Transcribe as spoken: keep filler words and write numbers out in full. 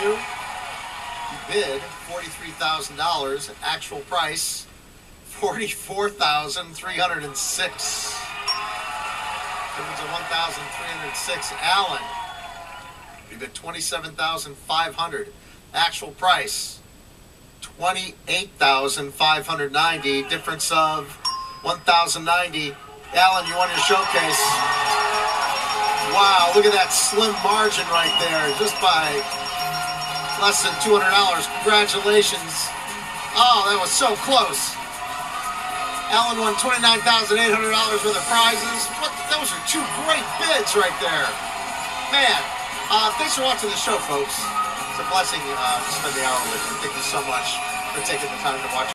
you. You bid forty-three thousand dollars. Actual price forty-four thousand three hundred six. Difference of one thousand three hundred six. Alan, you bid twenty-seven thousand five hundred. Actual price twenty-eight thousand five hundred ninety. Difference of one thousand ninety. Alan, you won your showcase. Wow, look at that slim margin right there, just by less than two hundred dollars. Congratulations. Oh, that was so close. Alan won twenty-nine thousand eight hundred dollars worth of prizes. What? Those are two great bids right there. Man, uh, thanks for watching the show, folks. It's a blessing uh, to spend the hour with you. Thank you so much for taking the time to watch.